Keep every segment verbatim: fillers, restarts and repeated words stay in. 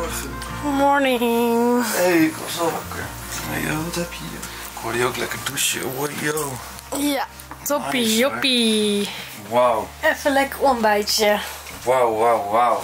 Goedemorgen. Morning. Hey, ik was al wakker. Hey, yo, wat heb je hier? Ik hoorde je ook lekker douchen. Wow, yo. Ja, toppie, Nice, joppie. Wauw. Even lekker ontbijtje. Wauw, wauw, wauw.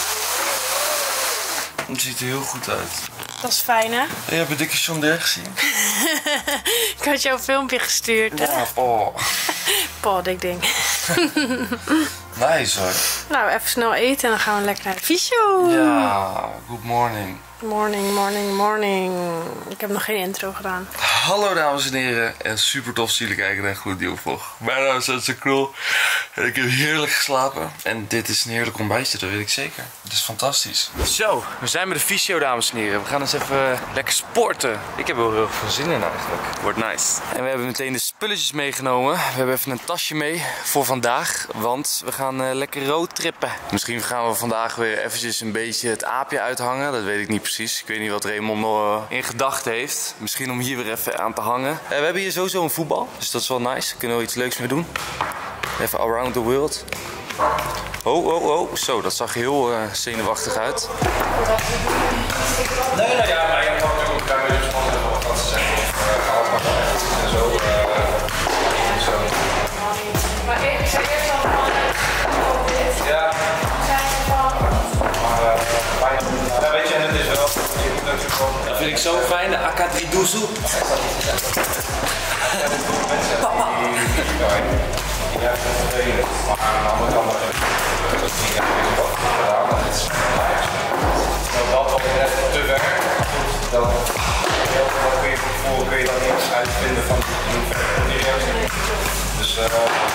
Het ziet er heel goed uit. Dat is fijn, hè? Hey, heb je dikke Chandler gezien? Ik had jou een filmpje gestuurd, hè? Ja, oh. Pod, ik denk. Nice hoor. Nou, even snel eten en dan gaan we lekker naar de fysio. Ja, good morning. Morning, morning, morning. Ik heb nog geen intro gedaan. Hallo dames en heren en super tof dat jullie kijken naar een goed nieuwe vlog. Mijn naam is Edson Krul en ik heb heerlijk geslapen. En dit is een heerlijk ontbijtje, dat weet ik zeker. Het is fantastisch. Zo, we zijn bij de fysio dames en heren. We gaan eens even lekker sporten. Ik heb er heel veel zin in eigenlijk. Wordt nice. En we hebben meteen de spulletjes meegenomen. We hebben even een tasje mee voor vandaag, want we gaan uh, lekker roadtrippen. Misschien gaan we vandaag weer eventjes een beetje het aapje uithangen. Dat weet ik niet precies. Ik weet niet wat Raymond nog in gedachten heeft. Misschien om hier weer even aan te hangen. Uh, we hebben hier sowieso een voetbal, dus dat is wel nice. Daar kunnen we iets leuks mee doen. Even around the world. Oh, oh, oh. Zo, dat zag heel uh, zenuwachtig uit. Nee, nou ja, maar je kan natuurlijk ook bij de spannend even wat te zeggen. Of alles maar en zo. En zo. Maar ik zei eerst al van dit. Ja. Maar uh, ja, weet je, en het is wel. Je moet natuurlijk gewoon. Dat vind ik zo fijn, de A K drie Doezel. Papa. Die heeft het vervelend. Maar aan de andere kant heb ik dat niet echt wat gedaan. Dat is nou, dat al net te ver. Dan kun je voor kun je dan niets uitvinden van die reactie. Dus uh,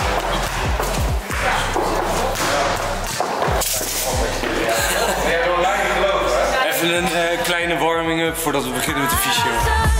je hebt wel lang niet gelopen, hè? Even een uh, kleine warming-up voordat we beginnen met de fysio.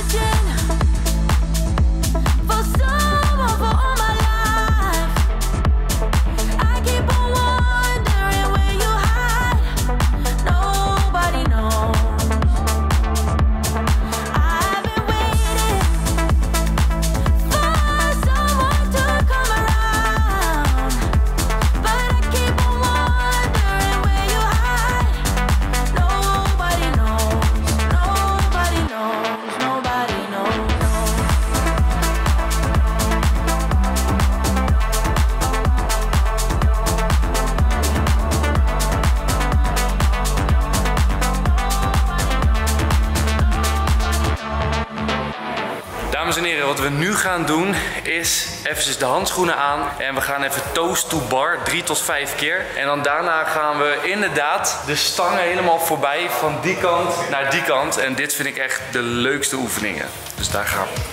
Dames en heren, wat we nu gaan doen is even de handschoenen aan en we gaan even toes to bar, drie tot vijf keer. En dan daarna gaan we inderdaad de stangen helemaal voorbij van die kant naar die kant. En dit vind ik echt de leukste oefeningen. Dus daar gaan we.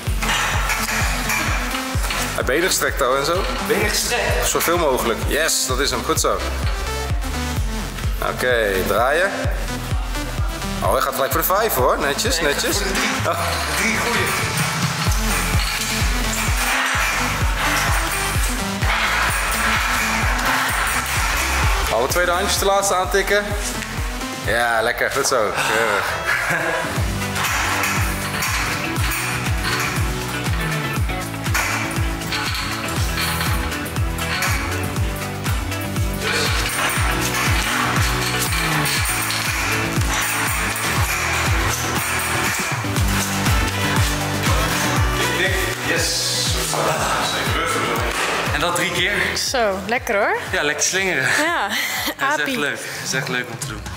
Benen gestrekt houden en zo? Benen gestrekt? Zoveel mogelijk. Yes, dat is hem. Goed zo. Oké, okay, draaien. Oh, hij gaat gelijk voor de vijf hoor. Netjes, nee, netjes. Voor de drie, oh. drie goeie. Alle tweede handjes de laatste aantikken. Ja, lekker. Goed zo. Keurig. Yes. En dat drie keer. Zo, lekker hoor. Ja, lekker slingeren. Ja, Dat is echt apie. leuk. Dat is echt leuk om te doen.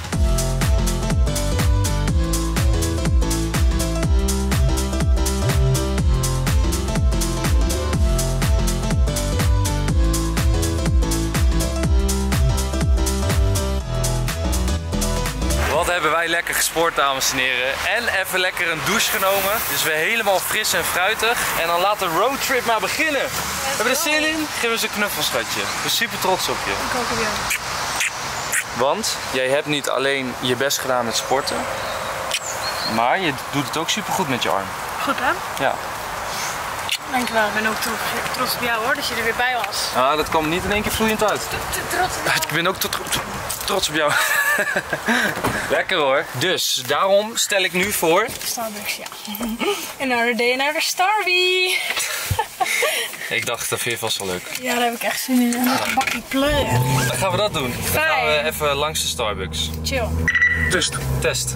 Wat hebben wij lekker gesport, dames en heren. En even lekker een douche genomen. Dus weer helemaal fris en fruitig. En dan laat de roadtrip maar beginnen. Hebben we er zin in? Geef eens een knuffel, schatje. Ik ben super trots op je. Ik ook op jou. Want jij hebt niet alleen je best gedaan met sporten. Maar je doet het ook super goed met je arm. Goed hè? Ja. Dankjewel, ik ben ook trots, trots op jou hoor, dat je er weer bij was. Ah, dat kwam niet in één keer vloeiend uit. Trots op jou. Ik ben ook tro tro trots op jou. Lekker hoor. Dus daarom stel ik nu voor... Starbucks, ja. Another day, another Starby. Ik dacht, dat vind je vast wel leuk. Ja, daar heb ik echt zin in. En een bakje pleuren. Dan gaan we dat doen. Dan Fijn. gaan we even langs de Starbucks. Chill. Test. Test.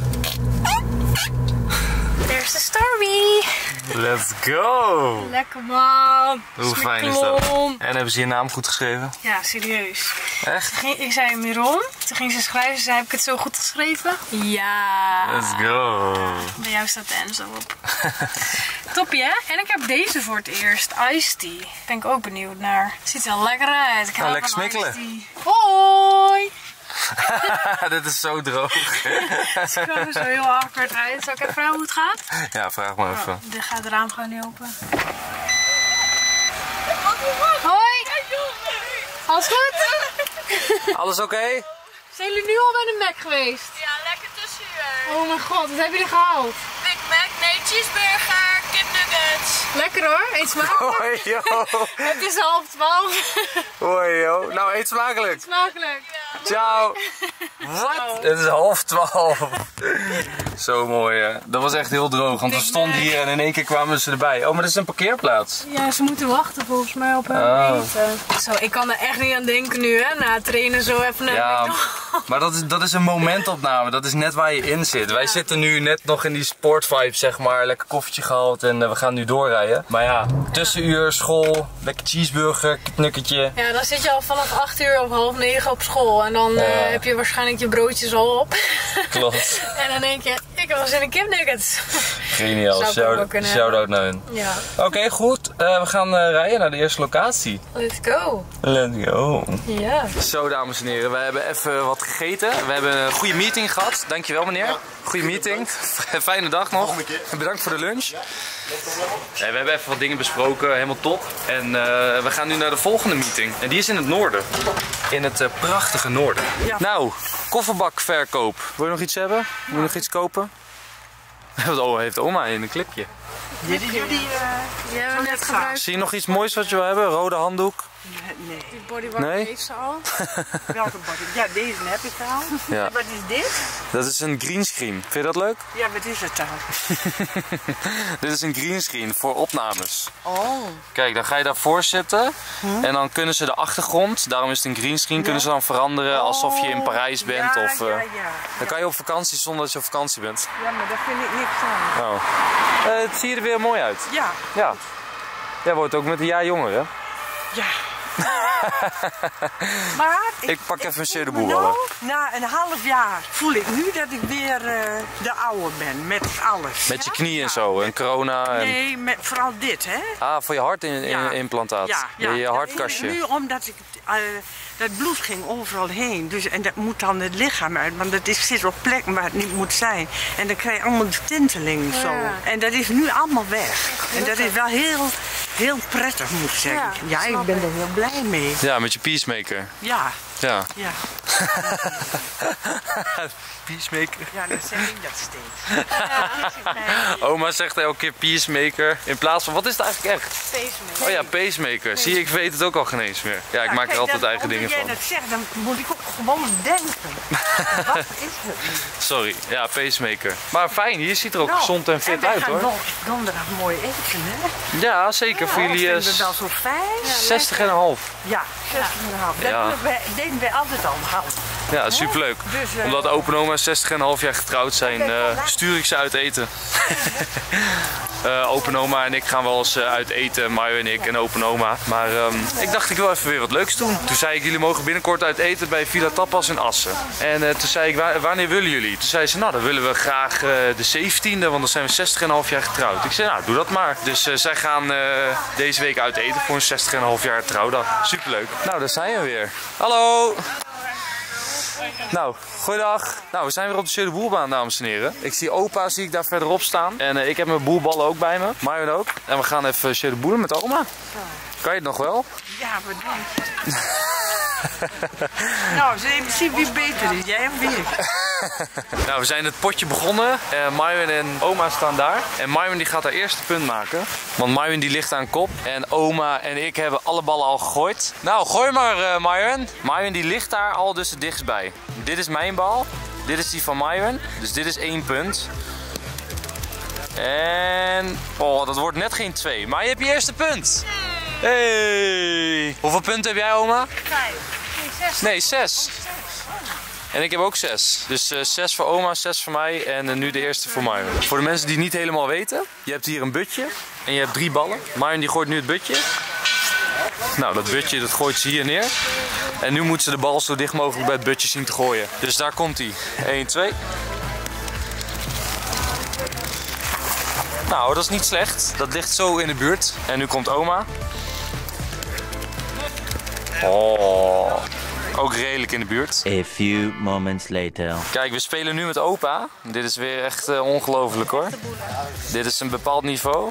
There's the story. Let's go! Lekker man. Hoe fijn is dat? En hebben ze je naam goed geschreven? Ja, serieus. Echt? Ging, ik zei Miron. Toen ging ze schrijven. Ze zei, heb ik het zo goed geschreven? Ja. Let's go! Bij jou staat de N zo op. Toppie hè? En ik heb deze voor het eerst. Iced tea. Ben ik ook benieuwd naar. Ziet er wel lekker uit. Ik hou lekker van smikkelen. iced tea. Hoi! Dit is zo droog. Het ziet er zo heel awkward uit. Zal ik even vragen hoe het gaat? Ja, vraag maar even. Oh, dit gaat het raam gewoon niet open. Hoi! Alles goed? Alles oké? Okay? Zijn jullie nu al bij de Mac geweest? Ja, lekker tussenuur. Oh mijn god, wat hebben jullie gehaald? Big Mac, nee, cheeseburger, kipnuggets. Lekker hoor, eet smakelijk. Hoi joh. Het is half twaalf. Hoi joh. Nou, eet smakelijk. Smakelijk. Ciao. Wat? Het is half twaalf. Zo mooi hè. Dat was echt heel droog, want we stonden hier en in één keer kwamen ze erbij. Oh, maar dat is een parkeerplaats. Ja, ze moeten wachten volgens mij op hun Oh. eten. Zo, ik kan er echt niet aan denken nu hè, na het trainen zo even naar Ja, de maar dat is, dat is een momentopname. Dat is net waar je in zit. Wij zitten nu net nog in die sportvibe, zeg maar. Lekker koffietje gehaald en uh, we gaan nu doorrijden. Maar ja, tussenuur, school, lekker cheeseburger, knukketje. Ja, dan zit je al vanaf acht uur of half negen op school. En dan uh, Ja. heb je waarschijnlijk je broodjes al op. Klopt. En dan denk je, ik heb wel zin in kipnuggets. Geniaal. Zou ik ook wel Shout- kunnen Shout-out naar hun. Ja, Oké, okay, goed. Uh, we gaan uh, rijden naar de eerste locatie. let's go. Let's go. Ja. Zo, dames en heren. We hebben even wat gegeten. We hebben een goede meeting gehad. Dankjewel, meneer. Goede meeting. Fijne dag nog. En bedankt voor de lunch. Ja, we hebben even wat dingen besproken. Helemaal top. En uh, we gaan nu naar de volgende meeting. En die is in het noorden. In het uh, prachtige noorden. Nou, kofferbakverkoop. Wil je nog iets hebben? Wil je nog iets kopen? Wat heeft oma in een clipje? Die die jullie Die hebben we net gebruikt. Zie je nog iets moois wat je wil hebben? Rode handdoek? nee, Die bodywork Nee? heeft ze al. welke body? Ja, deze heb ik al. Ja. Wat is dit? Dat is een greenscreen. Vind je dat leuk? Ja, wat is het dan? Dit is een greenscreen voor opnames. Oh. Kijk, dan ga je daarvoor zitten en dan kunnen ze de achtergrond, daarom is het een greenscreen, kunnen ze dan veranderen alsof je in Parijs bent. Ja, of, uh, ja, ja. Dan kan je op vakantie zonder dat je op vakantie bent. Ja, maar daar vind ik niks aan. Oh. Uh, het ziet er weer mooi uit. Ja. Ja. Jij wordt ook met een jaar jonger, hè? Ja. Maar Ik pak even een voel de me boel nou, na een half jaar voel ik nu dat ik weer uh, de oude ben met alles. Met je Ja? knie en Ja, zo, en met- corona. En... Nee, met, vooral dit, hè? Ah, voor je Ja. hartimplantaat. Ja, ja. Je Dat hartkastje. is Nu omdat ik, uh, dat bloed ging overal heen. Dus, en dat moet dan het lichaam uit. Want dat is, zit op plekken waar het niet moet zijn. En dan krijg je allemaal de tinteling zo. Ja. En dat is nu allemaal weg. En dat is wel heel, heel prettig, moet ik zeggen. Ja, Ja, snap ik ben ik. er heel blij mee. Ja, met je peacemaker. Ja, Ja. ja. Peacemaker. Ja, dan zeg ik dat steeds. Ja, ik zeg, nee. Oma zegt elke keer peacemaker. In plaats van, wat is het eigenlijk echt? Pacemaker. Oh ja, pacemaker. Zie je, ik weet het ook al geen eens meer. Ja, ik Ja, maak er kijk, altijd dan- eigen dingen omdat van. jij dat zegt, dan moet ik ook gewoon denken. Wat is het nu? Sorry, ja, pacemaker. Maar fijn, hier ziet er ook Nou, gezond en fit wij uit gaan hoor. don- donderdag mooi eten, hè? Ja, zeker. Voor Ja, jullie vinden we eh, wel zo fijn. zestig en een half. Ja, zestig en een half. Dat Ja. doen wij- deden wij altijd al. Houden. Ja, superleuk. Dus, eh, Omdat open oma zestig en een half jaar getrouwd zijn, Oké, eh, kom maar. stuur ik ze uit eten. Eh open oma en ik gaan wel eens eh, uit eten, Mario en ik en open oma. Maar ehm, ik dacht ik wil even weer wat leuks doen. Toen zei ik, jullie mogen binnenkort uit eten bij Villa Tapas in Assen. En eh, toen zei ik, "Wa- wanneer willen jullie? Toen zei ze, nou dan willen we graag eh, de zeventiende, want dan zijn we zestig en een half jaar getrouwd. Ik zei, nou doe dat maar. Dus eh, zij gaan eh, deze week uit eten voor een zestig en een half jaar trouwdag. Superleuk. Nou, daar zijn we weer. Hallo! Nou, goeiedag. Nou, we zijn weer op de Jeu de Boelbaan, dames en heren. Ik zie opa, zie ik daar verderop staan. En uh, ik heb mijn boelballen ook bij me. Marjon ook. En we gaan even Jeu de Boelen met oma. Kan je het nog wel? Ja, we doen. Nou, eens even zien wie beter is. Jij of wie? Nou, we zijn het potje begonnen. Uh, Marjon en oma staan daar. En Marjon die gaat haar eerste punt maken. Want Marjon die ligt aan kop. En oma en ik hebben alle ballen al gegooid. Nou, gooi maar uh, Marjon. Marjon die ligt daar al dus het dichtst bij. Dit is mijn bal. Dit is die van Marjon. Dus dit is één punt. En... Oh, dat wordt net geen twee. Maar je hebt je eerste punt. Hey! Hoeveel punten heb jij, oma? Vijf. Nee, zes. Nee, zes. En ik heb ook zes. Dus uh, zes voor oma, zes voor mij en uh, nu de eerste voor Myron. Voor de mensen die het niet helemaal weten. Je hebt hier een butje en je hebt drie ballen. Myron die gooit nu het butje. Nou, dat butje dat gooit ze hier neer. En nu moet ze de bal zo dicht mogelijk bij het butje zien te gooien. Dus daar komt hij. één, twee. Nou, dat is niet slecht. Dat ligt zo in de buurt. En nu komt oma. Oh, ook redelijk in de buurt. A few moments later. Kijk, we spelen nu met opa. Dit is weer echt uh, ongelooflijk hoor. Dit is een bepaald niveau.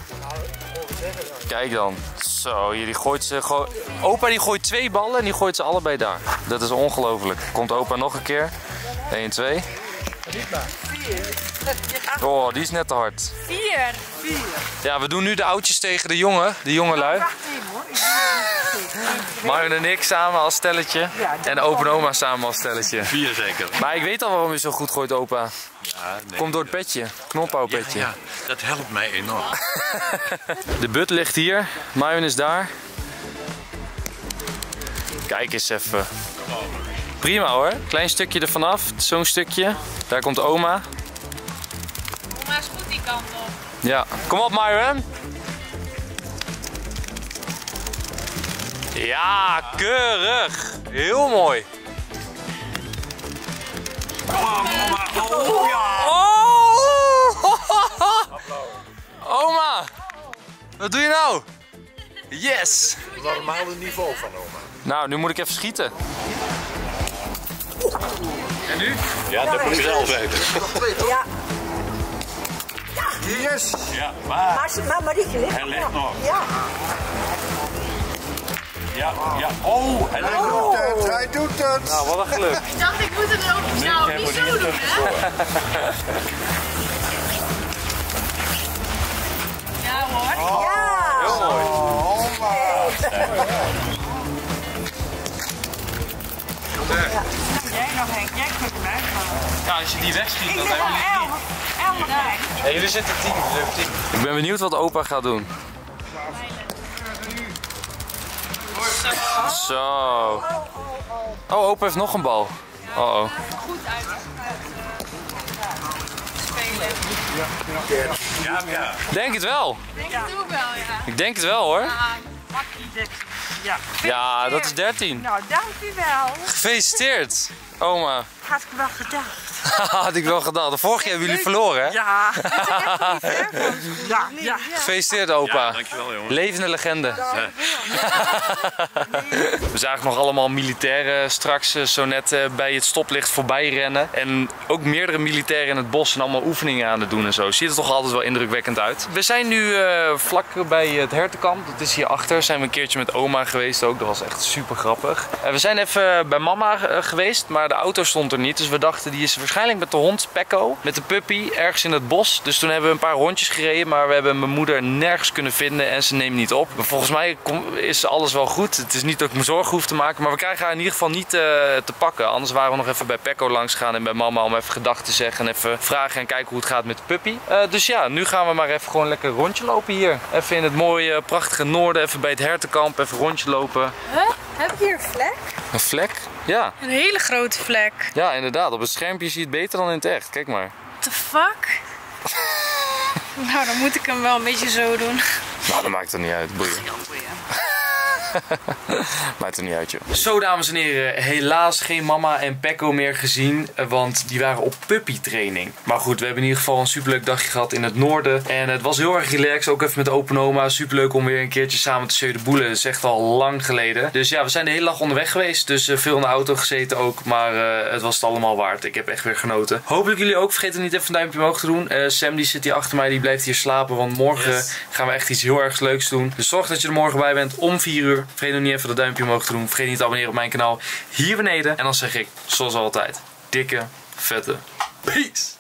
Kijk dan. Zo, hier die gooit ze gewoon. Opa die gooit twee ballen en die gooit ze allebei daar. Dat is ongelooflijk. Komt opa nog een keer. één, twee. Oh, die is net te hard. Vier. Ja, we doen nu de oudjes tegen de jongen, de jonge lui. Myron en ik samen als stelletje. En opa en oma samen als stelletje. Vier zeker. Maar ik weet al waarom je zo goed gooit, opa. Ja, nee. Komt door het petje. Knophouwpetje. Ja, ja, dat helpt mij enorm. De but ligt hier. Myron is daar. Kijk eens even. Prima hoor. Klein stukje ervan af. Zo'n stukje. Daar komt oma. Oma is goed die kant op. Ja. Kom op Myron. Ja, keurig. Heel mooi. Oh! Oma! Wat doe je nou? Yes! Normale niveau van oma. Nou, nu moet ik even schieten. En nu? Ja, dat moet je zelf weten. Ja, Yes! Ja, maar maar, ze- maar Marietje ligt hij ligt nog. nog. Ja. Ja, ja. Oh, hij ligt nog. Hij doet het! Nou, wat een geluk. Ik dacht, ik moet het ook nou niet zo doen, hè? Ja hoor. Ja. Heel mooi. Jij nog Henk, jij kunt hem uitvallen. Ja, als je die wegschiet, Ik dan zeg hebben wel jullie elf. Elf bij. Hey, jullie zitten tien, jullie hebben tien. Ik ben benieuwd wat opa gaat doen. Zo. Oh, opa heeft nog een bal. Oh oh. Goed uit. Ja, ja. Denk het wel. Denk het ook wel, ja. Ik denk het wel hoor. Makkie dertien. Ja. Ja, dat is dertien. Nou, dank u wel. Gefeliciteerd, oma. Had ik wel gedacht. Had ik wel gedaan. De vorige keer hebben jullie verloren, hè? Ja. Ja, ja. Gefeliciteerd, opa. Ja, dankjewel jongen. Levende legende. We zagen nog allemaal militairen straks uh, zo net uh, bij het stoplicht voorbij rennen. En ook meerdere militairen in het bos en allemaal oefeningen aan het doen en zo. Ziet er toch altijd wel indrukwekkend uit. We zijn nu uh, vlak bij het hertenkamp. Dat is hierachter. Zijn we een keertje met oma geweest ook. Dat was echt super grappig. Uh, we zijn even bij mama uh, geweest, maar de auto stond er niet. Dus we dachten die is waarschijnlijk met de hond Pekko, met de puppy, ergens in het bos. Dus toen hebben we een paar rondjes gereden, maar we hebben mijn moeder nergens kunnen vinden en ze neemt niet op. Maar volgens mij is alles wel goed. Het is niet dat ik me zorgen hoef te maken, maar we krijgen haar in ieder geval niet uh, te pakken. Anders waren we nog even bij Pekko langs gaan en bij mama om even gedag te zeggen en even vragen en kijken hoe het gaat met de puppy. Uh, dus ja, nu gaan we maar even gewoon lekker een rondje lopen hier. Even in het mooie, prachtige noorden, even bij het hertenkamp, even een rondje lopen. Huh? Heb ik hier een vlek? Een vlek? Ja. Een hele grote vlek. Ja, inderdaad. Op het schermpje zie je het beter dan in het echt. Kijk maar. What the fuck? Nou, dan moet ik hem wel een beetje zo doen. Nou, dat maakt er niet uit. Boeien. Maakt er niet uit, joh. Zo, dames en heren. Helaas geen mama en Pekko meer gezien. Want die waren op puppytraining. Maar goed, we hebben in ieder geval een superleuk dagje gehad in het noorden. En het was heel erg relaxed. Ook even met open oma. Superleuk om weer een keertje samen te Jeu de Boele. Dat is echt al lang geleden. Dus ja, we zijn de hele dag onderweg geweest. Dus uh, veel in de auto gezeten ook. Maar uh, het was het allemaal waard. Ik heb echt weer genoten. Hopelijk jullie ook. Vergeet er niet even een duimpje omhoog te doen. Uh, Sam die zit hier achter mij. Die blijft hier slapen. Want morgen yes. gaan we echt iets heel erg leuks doen. Dus zorg dat je er morgen bij bent om vier uur. Vergeet nog niet even dat duimpje omhoog te doen. Vergeet niet te abonneren op mijn kanaal hier beneden. En dan zeg ik, zoals altijd, dikke, vette peace.